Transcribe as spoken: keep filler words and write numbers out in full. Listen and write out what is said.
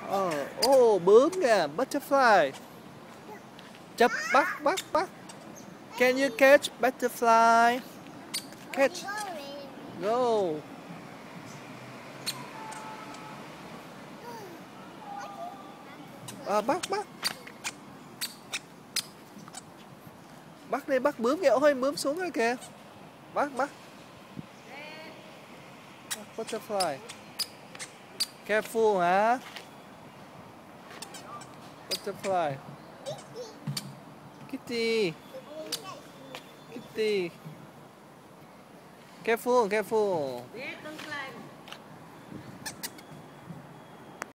Ờ, oh, bướm kìa, butterfly. Chấp, bắt, bắt, bắt. Can you catch butterfly? Catch. Go. À, bắt, bắt. Bắt đi, bắt bướm kìa. Ôi, bướm xuống rồi kìa. Bắt, bắt. Butterfly. Careful hả? Butterfly. Kitty. Kitty. Careful, careful.